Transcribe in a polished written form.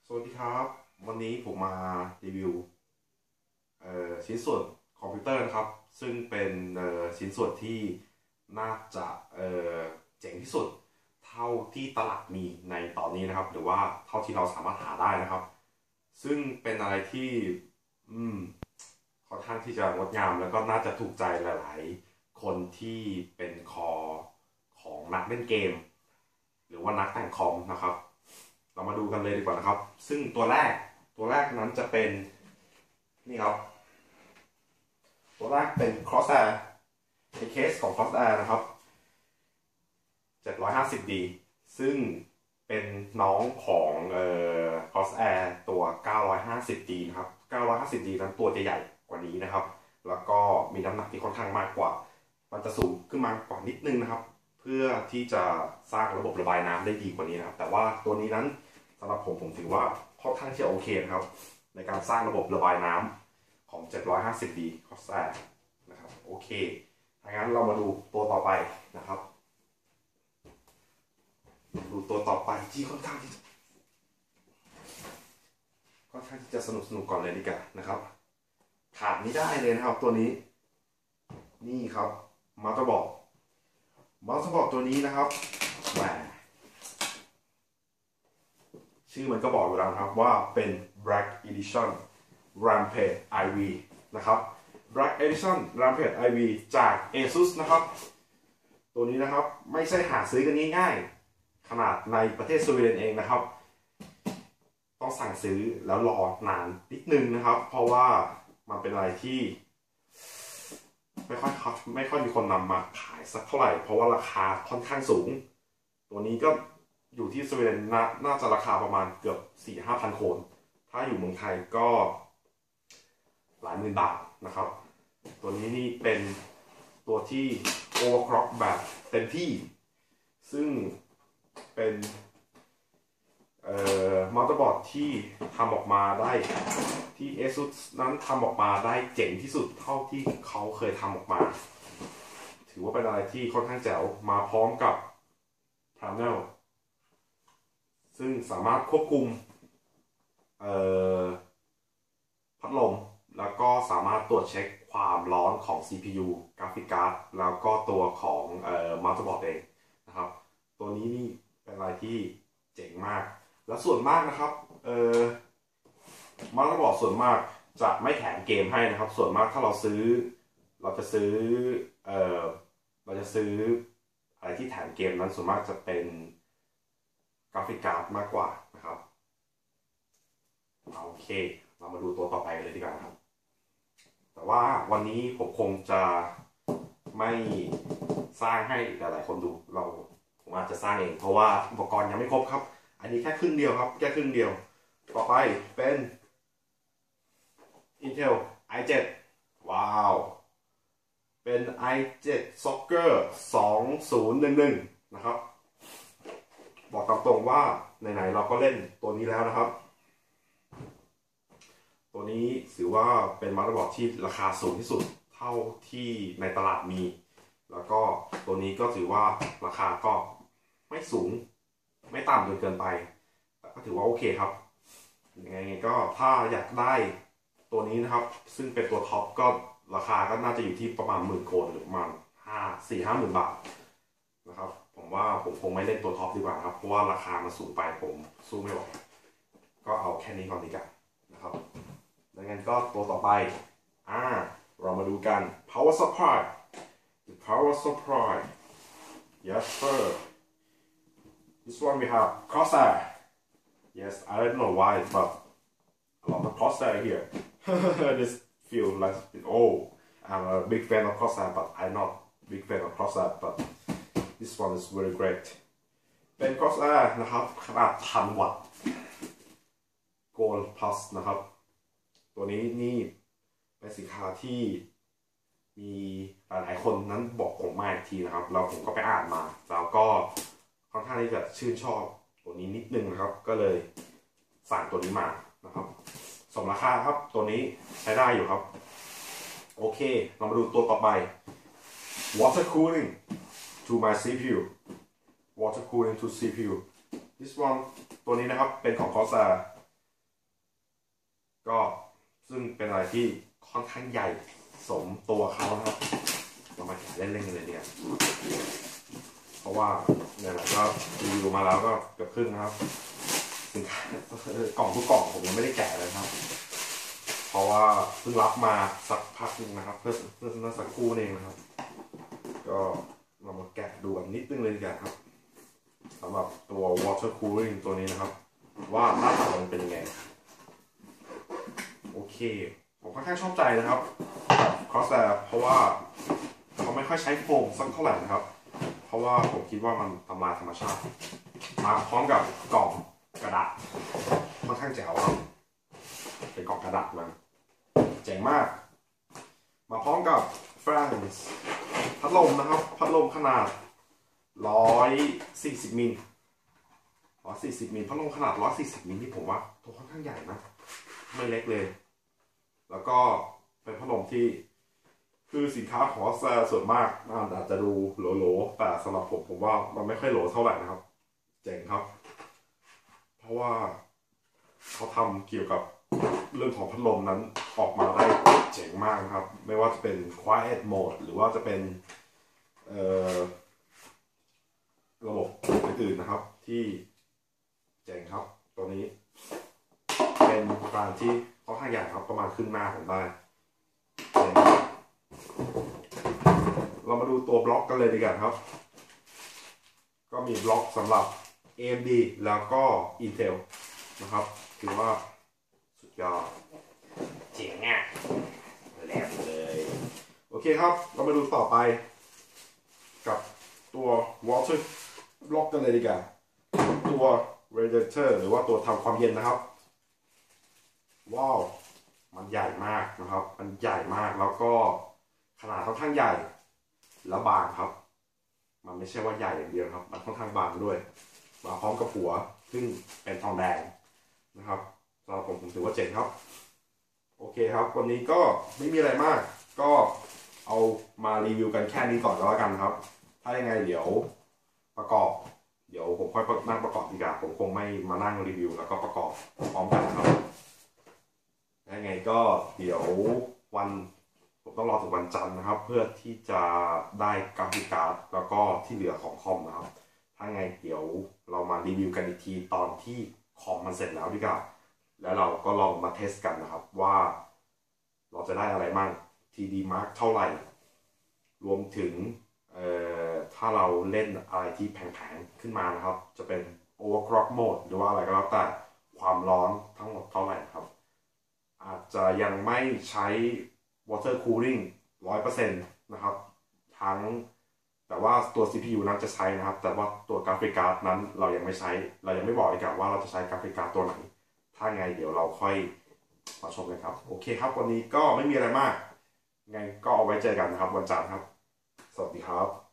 สวัสดีครับวันนี้ผมมารีวิวชิ้นส่วนคอมพิวเตอร์นะครับซึ่งเป็นชิ้นส่วนที่น่าจะเจ๋งที่สุดเท่าที่ตลาดมีในตอนนี้นะครับหรือว่าเท่าที่เราสามารถหาได้นะครับซึ่งเป็นอะไรที่อืมค่อนข้างที่จะงดงามแล้วก็น่าจะถูกใจหลายๆคนที่เป็นคอของนักเล่นเกมหรือว่านักแต่งคอมนะครับ เรามาดูกันเลยดีกว่านะครับซึ่งตัวแรกนั้นจะเป็นนี่ครับตัวแรกเป็น Crosshair ในเคสของ Crosshair นะครับ 750D ซึ่งเป็นน้องของCrosshair ตัว 950D นะครับ 950D นั้นตัวจะใหญ่กว่านี้นะครับแล้วก็มีน้ำหนักที่ค่อนข้างมากกว่ามันจะสูงขึ้นมากว่านิดนึงนะครับเพื่อที่จะสร้างระบบระบายน้ำได้ดีกว่านี้นะครับแต่ว่าตัวนี้นั้นสำหรับผมถือว่าค่อนข้างที่จะโอเคนะครับในการสร้างระบบระบายน้ำของ 750D Crosshair นะครับโอเคถ้างั้นเรามาดูตัวต่อไปนะครับดูตัวต่อไปที่ค่อนข้างที่จะสนุกก่อนเลยดีกว่านะครับขาดไม่ได้เลยนะครับตัวนี้นี่ครับมาสเตอร์บอร์ดตัวนี้นะครับแหมชื่อมันก็บอกอยู่แล้วครับว่าเป็น Black Edition Rampage IV นะครับ Black Edition Rampage IV จาก ASUS นะครับตัวนี้นะครับไม่ใช่หาซื้อกันง่ายๆขนาดในประเทศสวีเดนเองนะครับต้องสั่งซื้อแล้วรอนานนิดนึงนะครับเพราะว่ามันเป็นอะไรที่ไม่ค่อยมีคนนำมาขายสักเท่าไหร่เพราะว่าราคาค่อนข้างสูงตัวนี้ก็อยู่ที่สวีเดนน่าจะราคาประมาณเกือบ 4-5 พันโคนถ้าอยู่เมืองไทยก็หลายหมื่นบาทนะครับตัวนี้นี่เป็นตัวที่โอเวอร์คล็อกแบบเต็มที่ซึ่งเป็นมาสเตอร์บอร์ดที่ทำออกมาได้ที่ ASUS นั้นทำออกมาได้เจ๋งที่สุดเท่าที่เขาเคยทำออกมาถือว่าเป็นอะไรที่ค่อนข้างแจ๋วมาพร้อมกับ Panel ซึ่งสามารถควบคุมพัดลมแล้วก็สามารถตรวจเช็คความร้อนของ CPU กราฟิกการ์ดแล้วก็ตัวของมาสเตอร์บอร์ดเองนะครับตัวนี้นี่เป็นอะไรที่เจ๋งมากและส่วนมากนะครับมาสเตอร์บอร์ดส่วนมากจะไม่แถมเกมให้นะครับส่วนมากถ้าเราจะซื้อเอ่อเราจะซื้ออะไรที่แถมเกมนั้นส่วนมากจะเป็นกราฟิกการ์ดมากกว่านะครับโอเคเรามาดูตัวต่อไปเลยดีกว่าครับแต่ว่าวันนี้ผมคงจะไม่สร้างให้หลายๆคนดูผมอาจจะสร้างเองเพราะว่าอุปกรณ์ยังไม่ครบครับอันนี้แค่ครึ่งเดียวครับแค่ครึ่งเดียวต่อไปเป็น Intel i7 ว้าวเป็น i7 Soccer 2011นะครับบอกตามตรงว่าไหนๆเราก็เล่นตัวนี้แล้วนะครับตัวนี้ถือว่าเป็นมาสเตอร์บอร์ดที่ราคาสูงที่สุดเท่าที่ในตลาดมีแล้วก็ตัวนี้ก็ถือว่าราคาก็ไม่สูงไม่ต่ำจนเกินไปแต่ก็ถือว่าโอเคครับยังไงก็ถ้าอยากได้ตัวนี้นะครับซึ่งเป็นตัวท็อปก็ราคาก็น่าจะอยู่ที่ประมาณ10,000 โคนหรือประมาณ4-5 หมื่นบาทนะครับผมว่าผมคงไม่เล่นตัวท็อปดีกว่าครับเพราะว่าราคามันสูงไปผมสู้ไม่ไหวก็เอาแค่นี้ก่อนดีกว่านะครับดังนั้นก็ตัวต่อไปเรามาดูกัน power supply the power supply yes sir this one we have Corsair yes I don't know why but a lot of Corsair here this feel like oh I'm a big fan of Corsair but I'm not big fan of Corsair but this one is very great เป็น Corsair นะครับขนาด1,000 วัตต์ Gold Plus นะครับตัวนี้นี่เป็นสินค้าที่มีหลายๆคนนั้นบอกผมมาอีกทีนะครับแล้วผมก็ไปอ่านมาแล้วก็ค่อนข้างที่จะชื่นชอบตัวนี้นิดนึงนะครับก็เลยสั่งตัวนี้มานะครับสมราคาครับตัวนี้ใช้ได้อยู่ครับโอเคเรามาดูตัวต่อไป water cooling to my CPU water cooling to CPU this one ตัวนี้นะครับเป็นของ Corsair ก็ซึ่งเป็นอะไรที่ค่อนข้างใหญ่สมตัวเขานะครับเรามาแกะเล่นๆกันเลยเนี่ยเพราะว่าเนี่ยแหละก็รีวิวมาแล้วก็เกือบครึ่งนะครับสินค้ากล่องทุกกล่องผมยังไม่ได้แกะเลยครับเพราะว่าเพิ่งรับมาสักพักนึงนะครับเพื่อสักครู่เองนะครับก็เรามาแกะดูกันนิดนึงเลยดีกว่าครับสำหรับตัว water cooling ตัวนี้นะครับว่าหน้าตามันเป็นยังไงโอเคผมค่อนข้างชอบใจนะครับคอสแ r เพราะว่าเขาไม่ค่อยใช้โฟมสักเท่าไหร่นะครับเพราะว่าผมคิดว่ามันทำลายธรรมชาติมาพร้อมกับกล่องกระดาษค่อนข้างแจ๋วครับเป็นกล่องกระดาษมันเจ๋งมากมาพร้อมกับแฟลชพัดลมนะครับพัดลมขนาด140 มิล140 มิลพัดลมขนาด140 มิลที่ผมว่าตัวค่อนข้างใหญ่นะไม่เล็กเลยแล้วก็เป็นพัดลมที่คือสินค้าของแซส่วนมากมันอาจจะดูโหลๆแต่สำหรับผมว่ามันไม่ค่อยโหลเท่าไหร่นะครับเจ๋งครับเพราะว่าเขาทำเกี่ยวกับเรื่องของพัดลมนั้นออกมาได้เจ๋งมากนะครับไม่ว่าจะเป็น Quiet Mode หรือว่าจะเป็นระบบอื่นๆนะครับที่เจ๋งครับตัวนี้เป็นการที่ค่อนข้างใหญ่ครับประมาณครึ่งหน้าผมได้เรามาดูตัวบล็อกกันเลยดีกว่าครับก็มีบล็อกสำหรับ AMD แล้วก็ Intel นะครับถือว่าสุดยอดเจ๋งอ่ะแหลมเลยโอเคครับเรามาดูต่อไปกับตัว water block กันเลยดีกว่าตัว radiator หรือว่าตัวทำความเย็นนะครับว้าวมันใหญ่มากนะครับมันใหญ่มากแล้วก็ขนาดค่อนข้างใหญ่แล้วบางครับมันไม่ใช่ว่าใหญ่อย่างเดียวครับมันค่อนข้างบางด้วยมาพร้อมกับหัวซึ่งเป็นทองแดงนะครับสำหรับผมถือว่าเจ๋งครับโอเคครับวันนี้ก็ไม่มีอะไรมากก็เอามารีวิวกันแค่นี้ก่อนก็แล้วกันครับถ้ายังไงเดี๋ยวประกอบเดี๋ยวผมค่อยนั่งประกอบดีกว่าผมคงไม่มานั่งรีวิวแล้วก็ประกอบพร้อมกันครับยังไงก็เดี๋ยววันผมต้องรอถึงวันจันทร์นะครับเพื่อที่จะได้กราฟิกการ์ดแล้วก็ที่เหลือของคอมนะครับถ้าไงเดี๋ยวเรามารีวิวกันอีกทีตอนที่คอมมันเสร็จแล้วดีกว่าแล้วเราก็ลองมาเทสกันนะครับว่าเราจะได้อะไรมั่ง TD Mark เท่าไหร่รวมถึงถ้าเราเล่นอะไรที่แผงๆขึ้นมานะครับจะเป็น overclock mode หรือว่าอะไรก็แล้วแต่ความร้อนทั้งหมดเท่าไหร่ครับอาจจะยังไม่ใช้ water cooling 100% นะครับทั้งแต่ว่าตัว CPU นั้นจะใช้นะครับแต่ว่าตัวกราฟิกการ์ดนั้นเรายังไม่ใช้เรายังไม่บอกอีกว่าเราจะใช้กราฟิกการ์ดตัวไหนถ้าไงเดี๋ยวเราค่อยมาชมกันครับโอเคครับวันนี้ก็ไม่มีอะไรมากไงก็เอาไว้เจอกันนะครับวันจันทร์ครับสวัสดีครับ